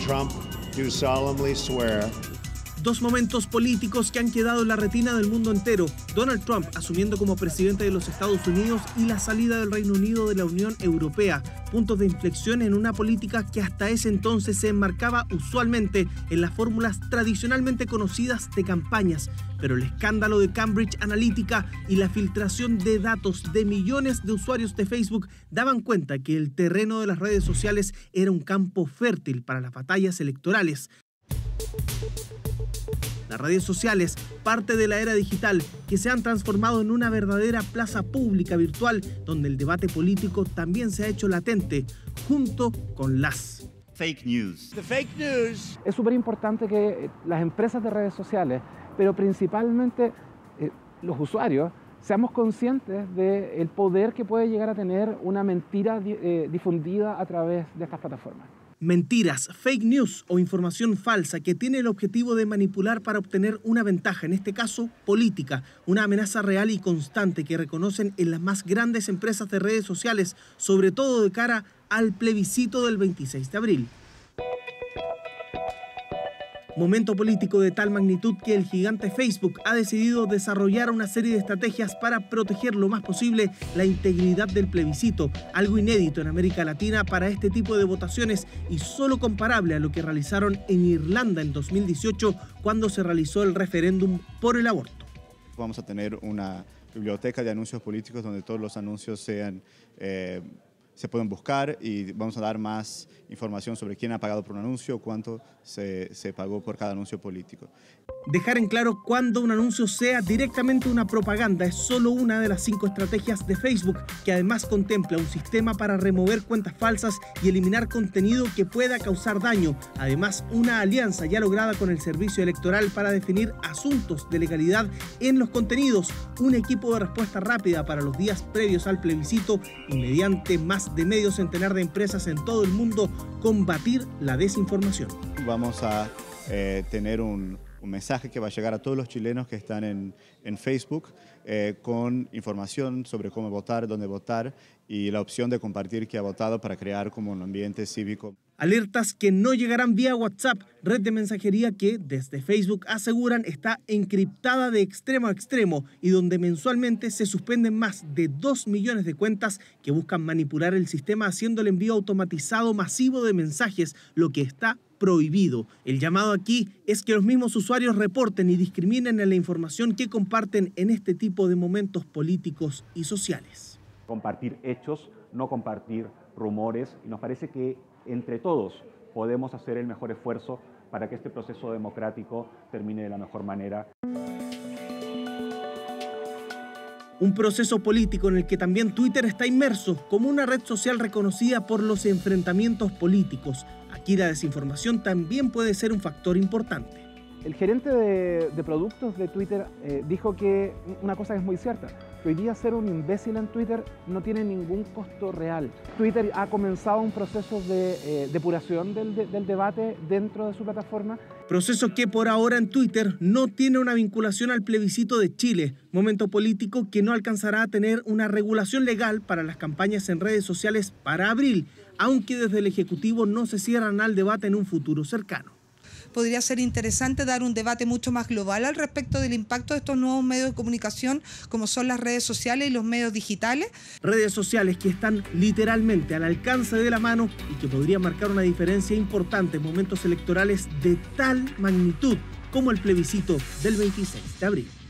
Trump, do solemnly swear. Dos momentos políticos que han quedado en la retina del mundo entero. Donald Trump asumiendo como presidente de los Estados Unidos y la salida del Reino Unido de la Unión Europea. Puntos de inflexión en una política que hasta ese entonces se enmarcaba usualmente en las fórmulas tradicionalmente conocidas de campañas. Pero el escándalo de Cambridge Analytica y la filtración de datos de millones de usuarios de Facebook daban cuenta que el terreno de las redes sociales era un campo fértil para las batallas electorales. Las redes sociales, parte de la era digital, que se han transformado en una verdadera plaza pública virtual donde el debate político también se ha hecho latente, junto con las fake news. The fake news. Es súper importante que las empresas de redes sociales, pero principalmente los usuarios, seamos conscientes del poder que puede llegar a tener una mentira difundida a través de estas plataformas. Mentiras, fake news o información falsa que tiene el objetivo de manipular para obtener una ventaja, en este caso política, una amenaza real y constante que reconocen en las más grandes empresas de redes sociales, sobre todo de cara al plebiscito del 26 de abril. Momento político de tal magnitud que el gigante Facebook ha decidido desarrollar una serie de estrategias para proteger lo más posible la integridad del plebiscito, algo inédito en América Latina para este tipo de votaciones y solo comparable a lo que realizaron en Irlanda en 2018 cuando se realizó el referéndum por el aborto. Vamos a tener una biblioteca de anuncios políticos donde todos los anuncios se pueden buscar y vamos a dar más información sobre quién ha pagado por un anuncio, cuánto se pagó por cada anuncio político. Dejar en claro cuándo un anuncio sea directamente una propaganda es solo una de las 5 estrategias de Facebook, que además contempla un sistema para remover cuentas falsas y eliminar contenido que pueda causar daño. Además, una alianza ya lograda con el Servicio Electoral para definir asuntos de legalidad en los contenidos, un equipo de respuesta rápida para los días previos al plebiscito y mediante más de medio centenar de empresas en todo el mundo, combatir la desinformación. Vamos a tener un mensaje que va a llegar a todos los chilenos que están en Facebook con información sobre cómo votar, dónde votar y la opción de compartir que ha votado para crear como un ambiente cívico. Alertas que no llegarán vía WhatsApp, red de mensajería que desde Facebook aseguran está encriptada de extremo a extremo y donde mensualmente se suspenden más de 2 millones de cuentas que buscan manipular el sistema haciendo el envío automatizado masivo de mensajes, lo que está prohibido. El llamado aquí es que los mismos usuarios reporten y discriminen en la información que comparten en este tipo de momentos políticos y sociales. Compartir hechos, no compartir rumores, y nos parece que entre todos podemos hacer el mejor esfuerzo para que este proceso democrático termine de la mejor manera. Un proceso político en el que también Twitter está inmerso como una red social reconocida por los enfrentamientos políticos. Aquí la desinformación también puede ser un factor importante. El gerente de productos de Twitter dijo que una cosa que es muy cierta, que hoy día ser un imbécil en Twitter no tiene ningún costo real. Twitter ha comenzado un proceso de depuración del debate dentro de su plataforma. Proceso que por ahora en Twitter no tiene una vinculación al plebiscito de Chile, momento político que no alcanzará a tener una regulación legal para las campañas en redes sociales para abril, aunque desde el Ejecutivo no se cierran al debate en un futuro cercano. Podría ser interesante dar un debate mucho más global al respecto del impacto de estos nuevos medios de comunicación como son las redes sociales y los medios digitales. Redes sociales que están literalmente al alcance de la mano y que podrían marcar una diferencia importante en momentos electorales de tal magnitud como el plebiscito del 26 de abril.